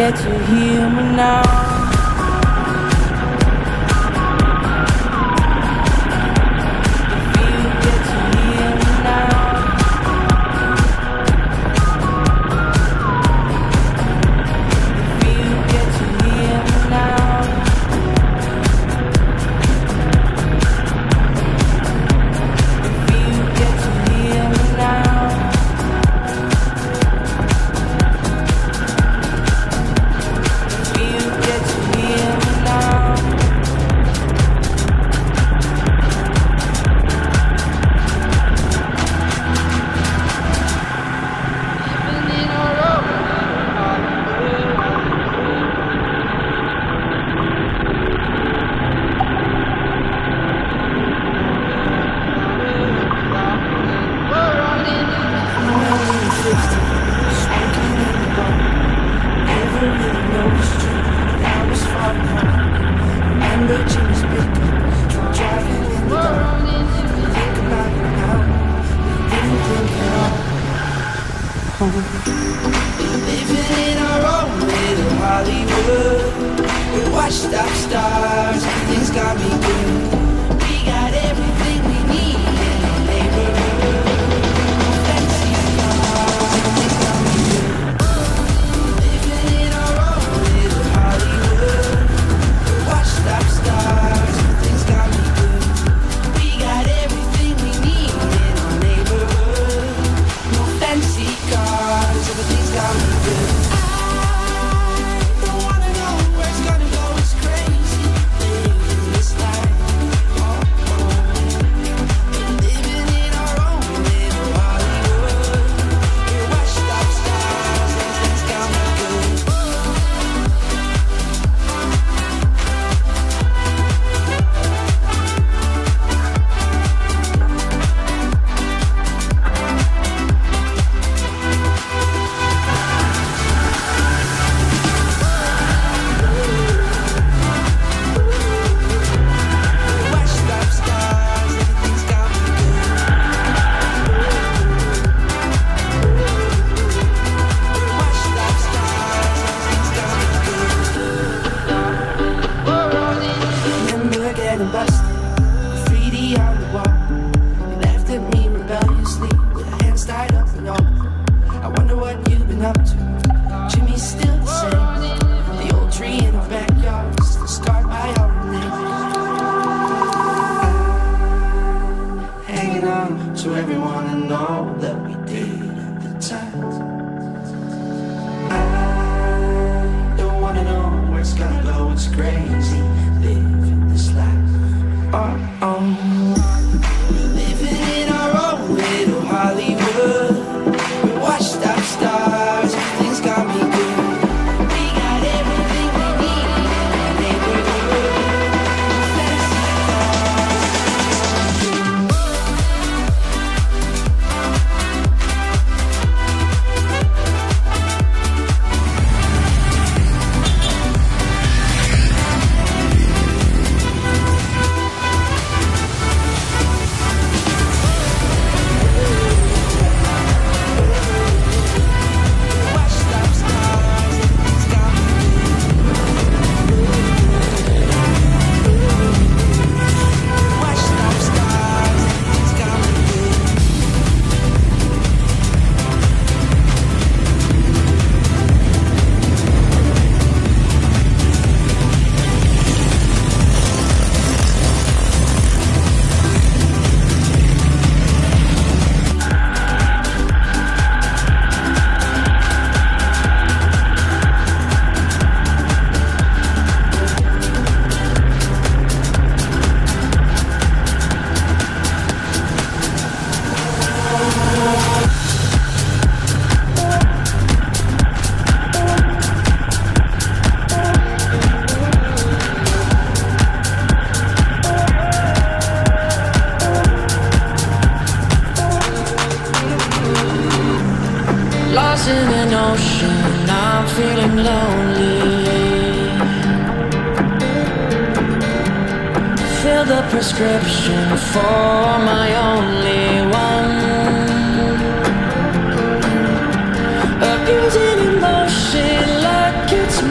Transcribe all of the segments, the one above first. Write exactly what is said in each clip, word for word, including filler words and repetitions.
get to hear me now. Living in our own little Hollywood, we're washed up stars, everything's got me good. We got everything we need in our neighborhood. Fancy cars, everything's got me good. Living in our own little Hollywood, we're washed up stars, everything's got me good. We got everything we need in our neighborhood. No fancy cars, everything's got me good. I don't wanna know where it's gonna go, it's crazy living this life. Oh, oh. Living in our own little Hollywood, we're washed up stars, everything's got me good. Washed up stars, everything's got me good. Washed up stars, everything's got me good. Remember getting busted, graffiti on the wall. You laughed at me rebelliously with our hands tied up and all. I wonder what you've been up to. Jimmy's still the same. The old tree in our backyard is still scarred by our names. Hanging on to everyone I know that we did at the time. I don't wanna know where it's gonna go, it's crazy living this life. Oh, oh. We're living in our own little Hollywood, we're washed up stars, everything's got me good. We got everything we need in our neighborhood. Fancy washed up stars, everything's got me good. Washed up stars, everything's got me good. Lost in an ocean, I'm feeling lonely. Fill the prescription for my only one. Abusing emotion like it's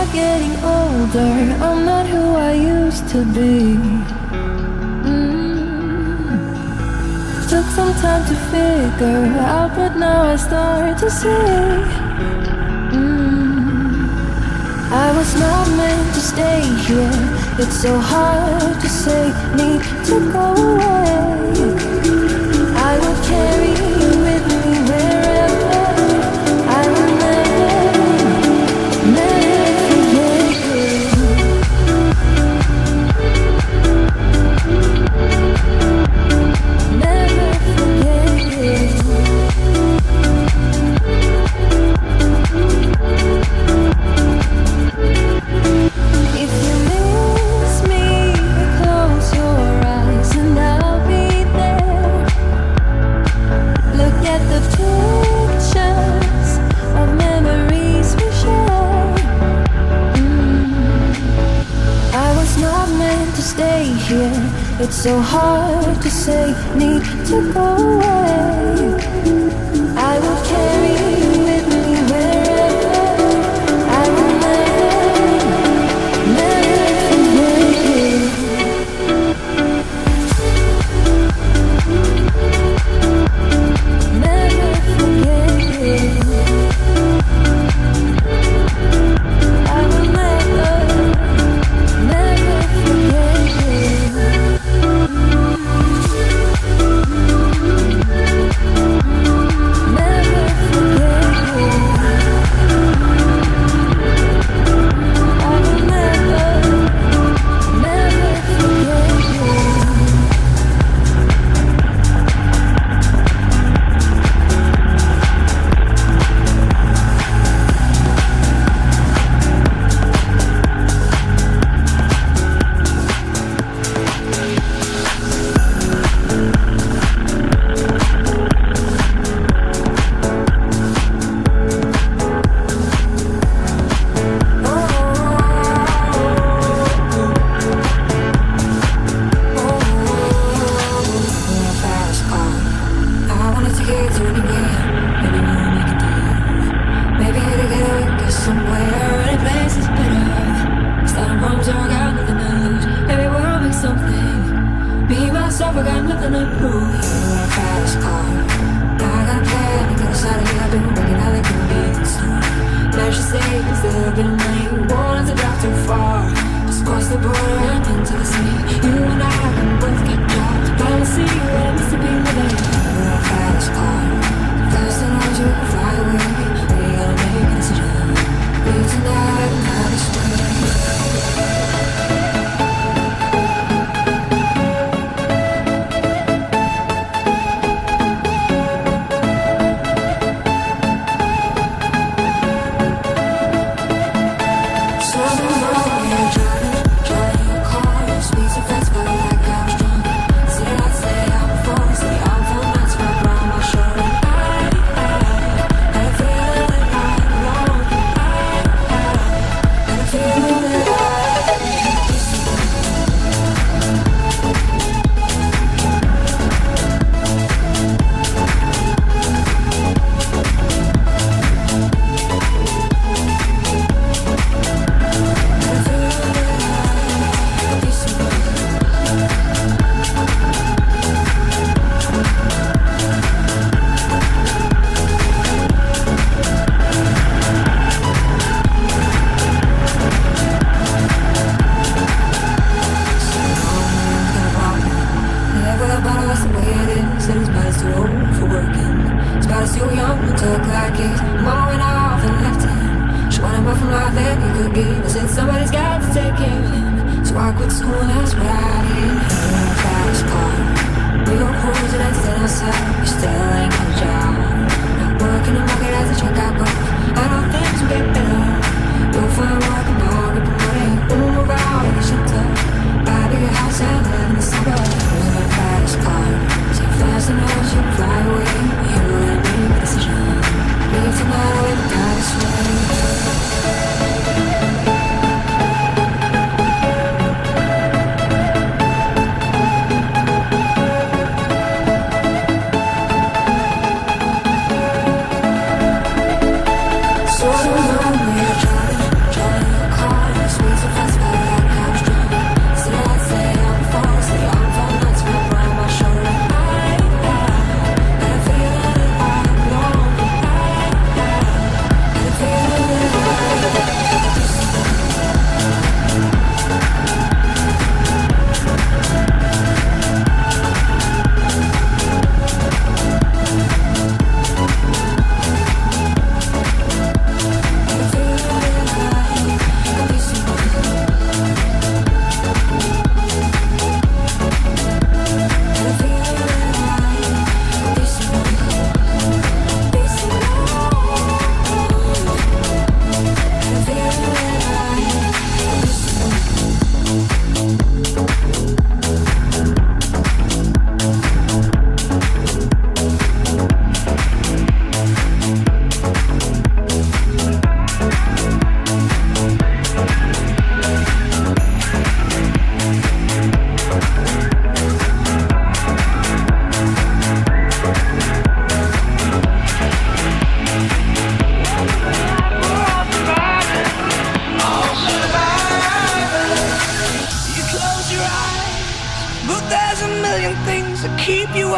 getting older, I'm not who I used to be. Mm. Took some time to figure out, but now I start to see. Mm. I was not meant to stay here. It's so hard to say, need to go away. I will carry you with me wherever. I will never, never forget you. Never forget you. If you miss me, close your eyes and I'll be there. Look at the pictures of memories we share. Mm. I was not meant to stay here. It's so hard to say, need to go away. I will carry you with me wherever. I will never, never forget you. Never forget you. I will never, never forget you. Never forget you. I will never, never forget you.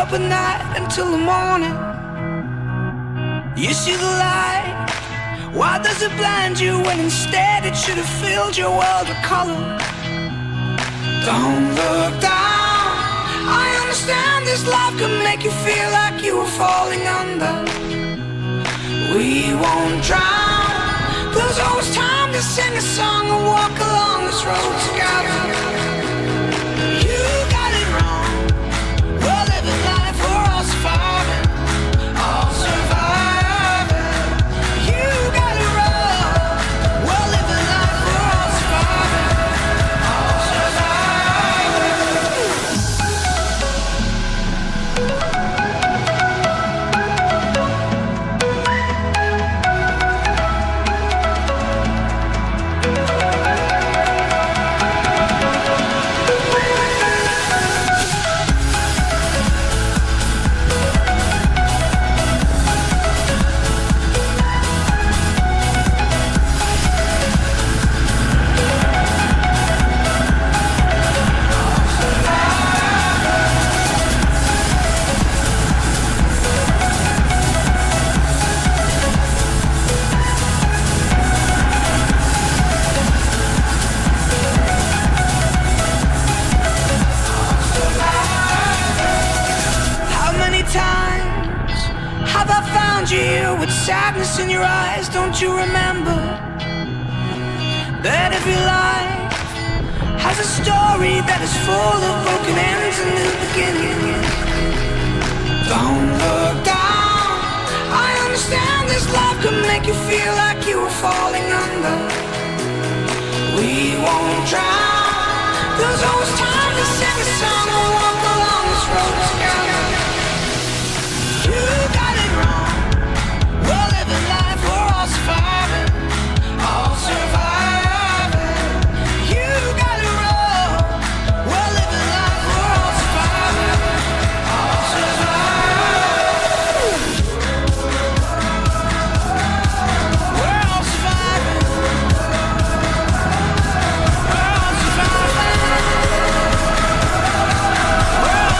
up at night until the morning. You see the light, why does it blind you when instead it should have filled your world with color? Don't look down, I understand this life can make you feel like you were falling under. We won't drown, there's always time to sing a song and walk along this road together. You got it wrong, we're living life, we're all surviving, all surviving. You got it wrong, we're living life, we're all surviving, all surviving. You with sadness in your eyes, don't you remember that every life has a story that is full of broken ends and new beginnings? Don't look down, I understand this life can make you feel like you were falling under. We won't drown, there's always time to sing a song and walk along this road together. You got it wrong, we're living life, we're all surviving, all surviving. You got it wrong, we're living life, we're all surviving, all surviving. We're all surviving, we're all surviving, we're all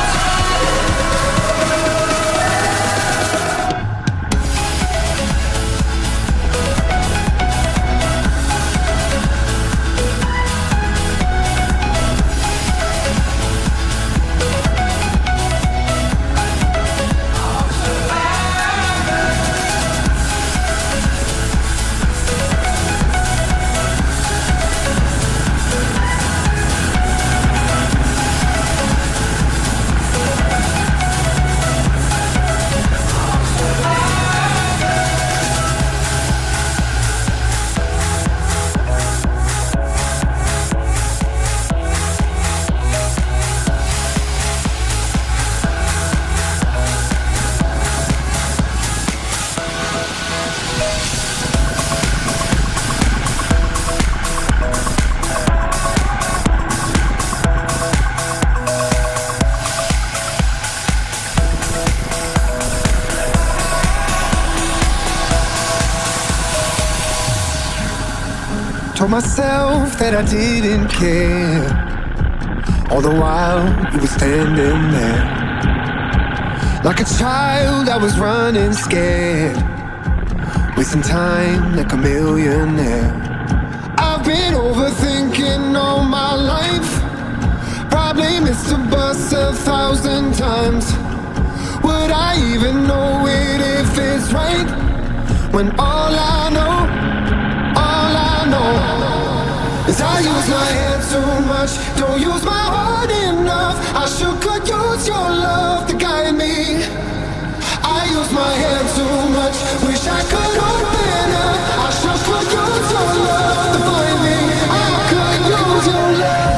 Told myself that I didn't care, all the while you were standing there. Like a child I was running scared, wasting time like a millionaire. I've been overthinking all my life, probably missed a bus a thousand times. Would I even know it if it's right, when all I know, all I know is I use my head too much, don't use my heart enough. I sure could use your love to guide me. I use my head too much, wish I could open up. I sure could use your love to find me. I could use your love.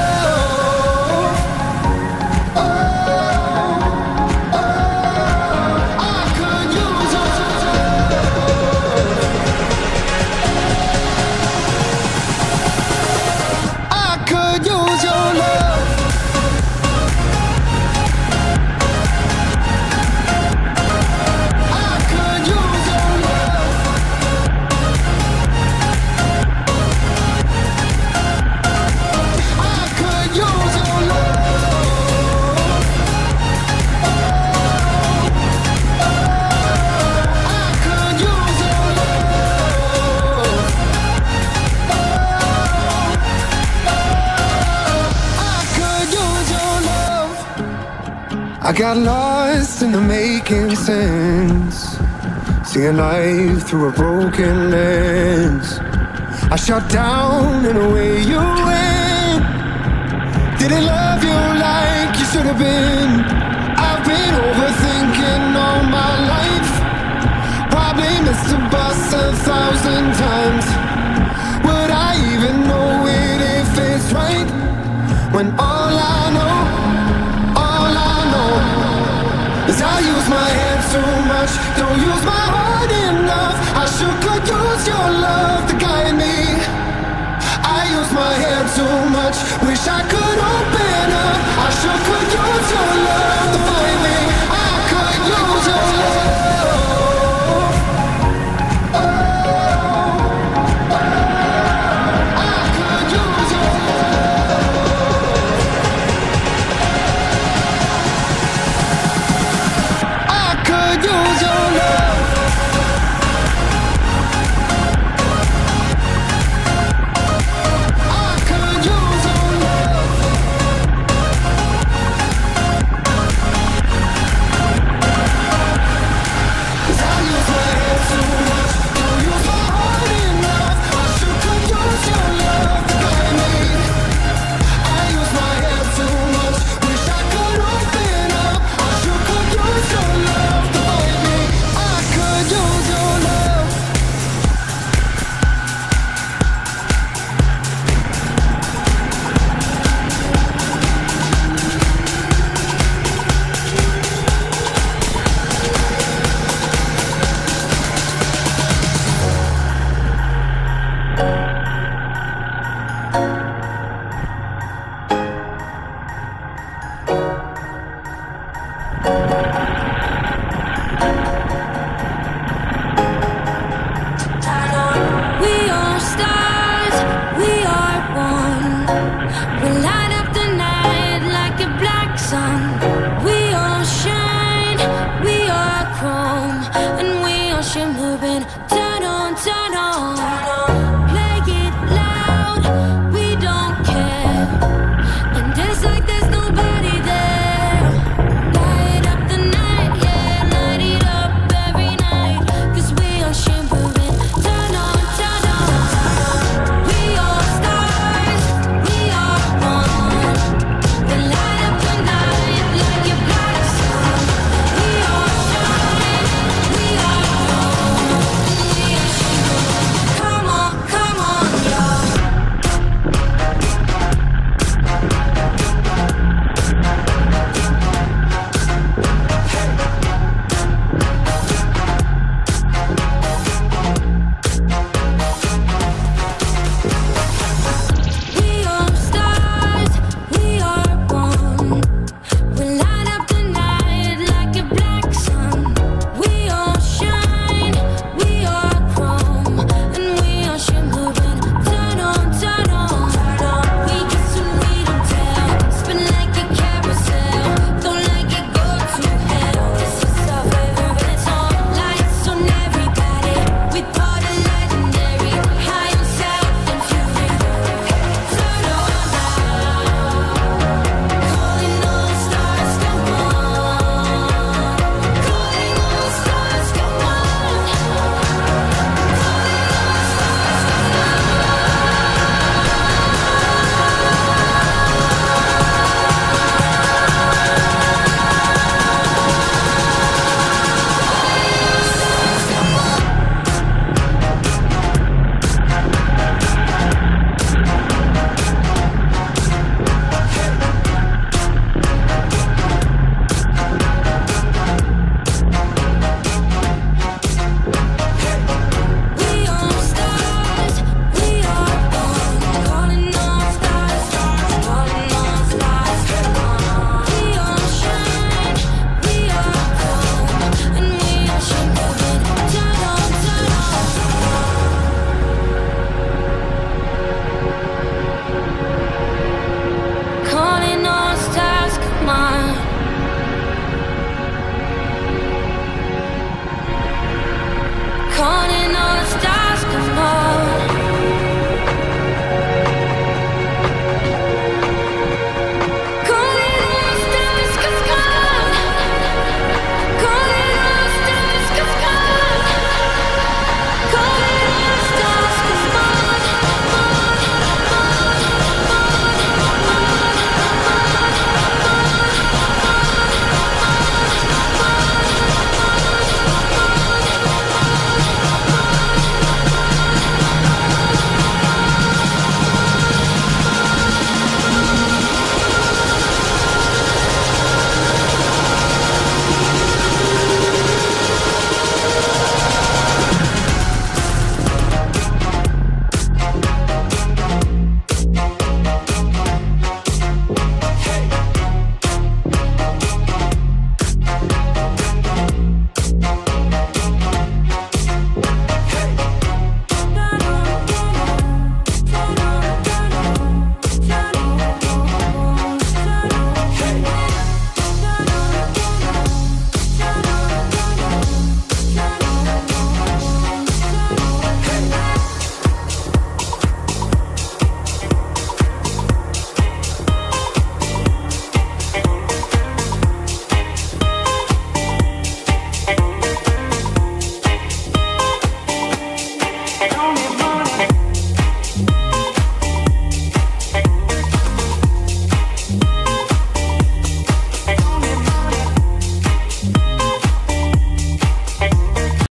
got lost in the making sense, seeing life through a broken lens. I shut down and away you went. Didn't love you like you should have been. I've been overthinking all my life, probably missed the bus a thousand times. Would I even know it if it's right, when all I know, all I know is I use my head too much, don't use my heart enough. I sure could use your love to guide me. I use my head too much, wish I could